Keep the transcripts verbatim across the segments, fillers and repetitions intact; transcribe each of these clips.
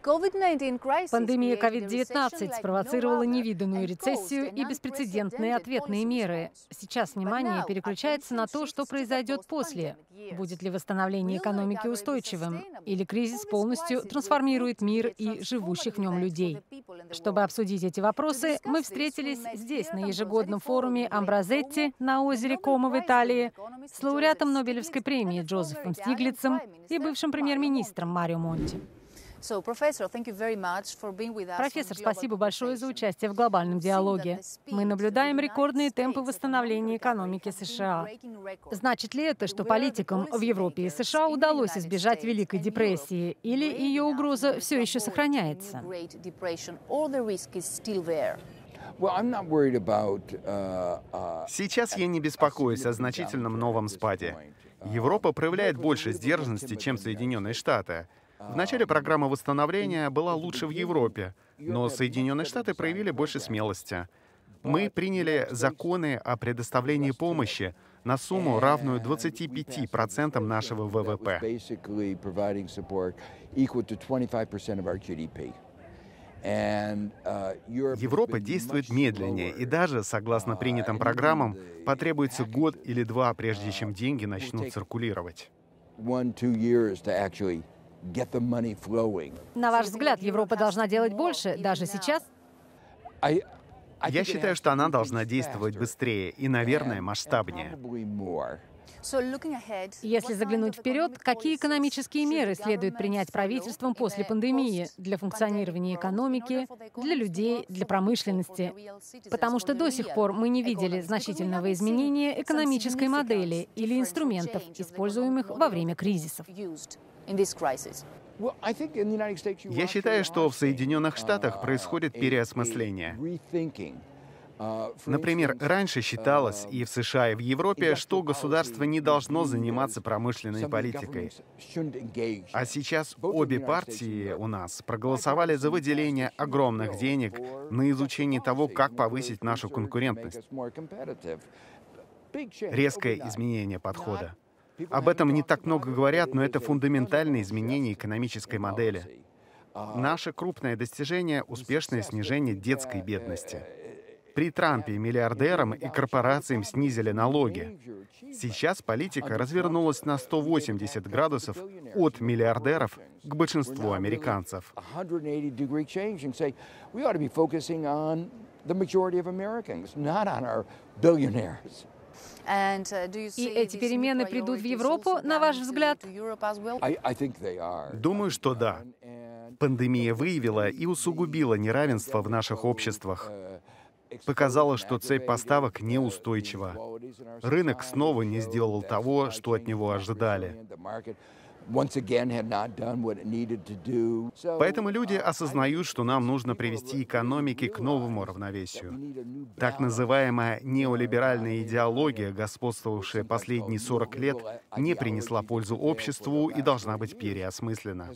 Пандемия ковид девятнадцать спровоцировала невиданную рецессию и беспрецедентные ответные меры. Сейчас внимание переключается на то, что произойдет после. Будет ли восстановление экономики устойчивым, или кризис полностью трансформирует мир и живущих в нем людей. Чтобы обсудить эти вопросы, мы встретились здесь, на ежегодном форуме Амбразетти на озере Комо в Италии, с лауреатом Нобелевской премии Джозефом Стиглицем и бывшим премьер-министром Марио Монти. Профессор, спасибо большое за участие в глобальном диалоге. Мы наблюдаем рекордные темпы восстановления экономики США. Значит ли это, что политикам в Европе и США удалось избежать Великой депрессии, или ее угроза все еще сохраняется? Сейчас я не беспокоюсь о значительном новом спаде. Европа проявляет больше сдержанности, чем Соединенные Штаты. В начале программа восстановления была лучше в Европе, но Соединенные Штаты проявили больше смелости. Мы приняли законы о предоставлении помощи на сумму, равную двадцати пяти процентам нашего вэ вэ пэ. Европа действует медленнее, и даже, согласно принятым программам, потребуется год или два, прежде чем деньги начнут циркулировать. На ваш взгляд, Европа должна делать больше, даже сейчас? Я считаю, что она должна действовать быстрее и, наверное, масштабнее. Если заглянуть вперед, какие экономические меры следует принять правительством после пандемии для функционирования экономики, для людей, для промышленности? Потому что до сих пор мы не видели значительного изменения экономической модели или инструментов, используемых во время кризисов. Я считаю, что в Соединенных Штатах происходит переосмысление. Например, раньше считалось и в США, и в Европе, что государство не должно заниматься промышленной политикой. А сейчас обе партии у нас проголосовали за выделение огромных денег на изучение того, как повысить нашу конкурентность. Резкое изменение подхода. Об этом не так много говорят, но это фундаментальное изменение экономической модели. Наше крупное достижение — успешное снижение детской бедности. При Трампе миллиардерам и корпорациям снизили налоги. Сейчас политика развернулась на сто восемьдесят градусов от миллиардеров к большинству американцев. И эти перемены придут в Европу, на ваш взгляд? Думаю, что да. Пандемия выявила и усугубила неравенство в наших обществах. Показало, что цепь поставок неустойчива. Рынок снова не сделал того, что от него ожидали. Поэтому люди осознают, что нам нужно привести экономики к новому равновесию. Так называемая неолиберальная идеология, господствовавшая последние сорок лет, не принесла пользу обществу и должна быть переосмыслена.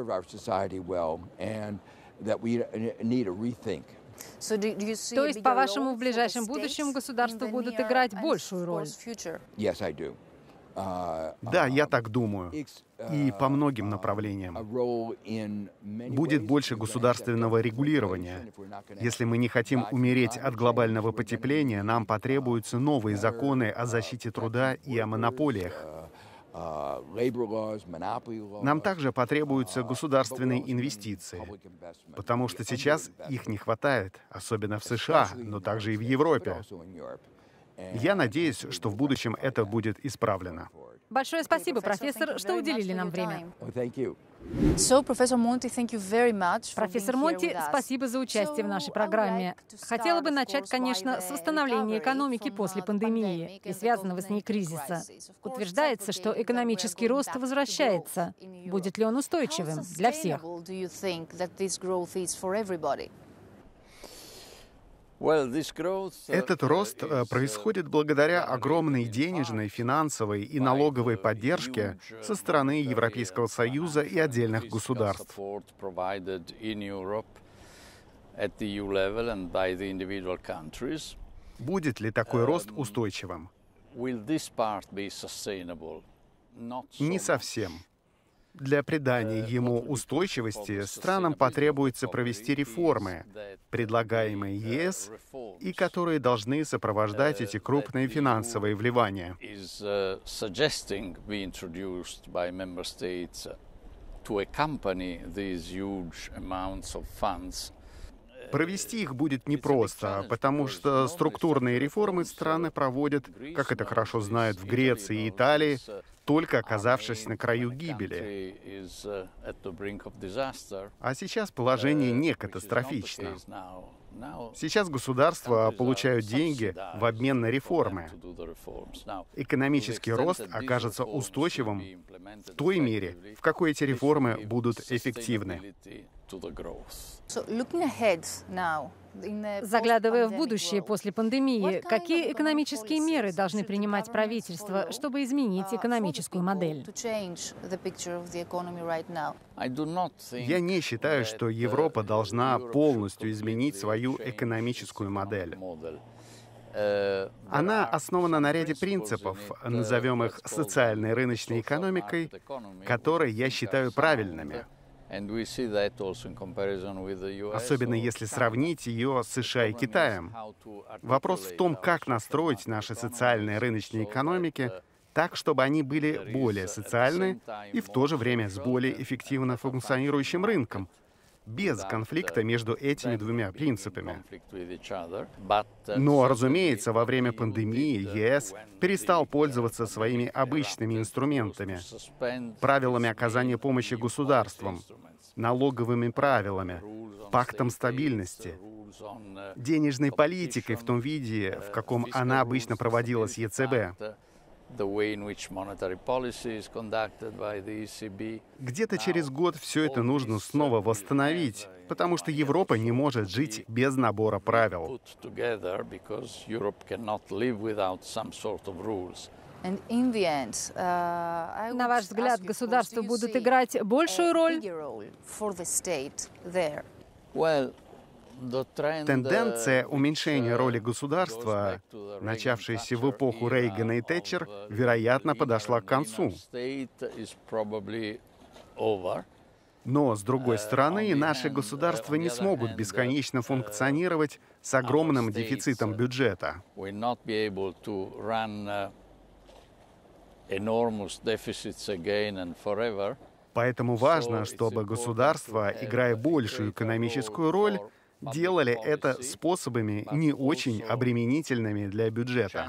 То есть, по-вашему, в ближайшем будущем государства будут играть большую роль? Да, я так думаю. И по многим направлениям. Будет больше государственного регулирования. Если мы не хотим умереть от глобального потепления, нам потребуются новые законы о защите труда и о монополиях. Нам также потребуются государственные инвестиции, потому что сейчас их не хватает, особенно в США, но также и в Европе. Я надеюсь, что в будущем это будет исправлено. Большое спасибо, профессор, что уделили нам время. Профессор Монти, спасибо за участие в нашей программе. Хотела бы начать, конечно, с восстановления экономики после пандемии и связанного с ней кризиса. Утверждается, что экономический рост возвращается. Будет ли он устойчивым для всех? Этот рост происходит благодаря огромной денежной, финансовой и налоговой поддержке со стороны Европейского Союза и отдельных государств. Будет ли такой рост устойчивым? Не совсем. Для придания ему устойчивости странам потребуется провести реформы, предлагаемые ЕС, и которые должны сопровождать эти крупные финансовые вливания. Провести их будет непросто, потому что структурные реформы страны проводят, как это хорошо знают в Греции и Италии, только оказавшись на краю гибели. А сейчас положение не катастрофично. Сейчас государства получают деньги в обмен на реформы. Экономический рост окажется устойчивым в той мере, в какой эти реформы будут эффективны. Заглядывая в будущее после пандемии, какие экономические меры должны принимать правительства, чтобы изменить экономическую модель? Я не считаю, что Европа должна полностью изменить свою экономическую модель. Она основана на ряде принципов, назовем их социальной рыночной экономикой, которые я считаю правильными. Особенно если сравнить ее с США и Китаем. Вопрос в том, как настроить наши социальные рыночные экономики так, чтобы они были более социальны и в то же время с более эффективно функционирующим рынком, без конфликта между этими двумя принципами. Но, разумеется, во время пандемии ЕС перестал пользоваться своими обычными инструментами, правилами оказания помощи государствам, налоговыми правилами, пактом стабильности, денежной политикой в том виде, в каком она обычно проводилась ЕЦБ. Где-то через год все это нужно снова восстановить, потому что Европа не может жить без набора правил. На ваш взгляд, государства будут играть большую роль? Тенденция уменьшения роли государства, начавшаяся в эпоху Рейгана и Тэтчер, вероятно, подошла к концу. Но, с другой стороны, наши государства не смогут бесконечно функционировать с огромным дефицитом бюджета. Поэтому важно, чтобы государства, играя большую экономическую роль, делали это способами не очень обременительными для бюджета.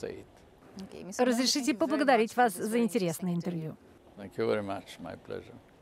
Разрешите поблагодарить вас за интересное интервью. Thank you very much. My pleasure.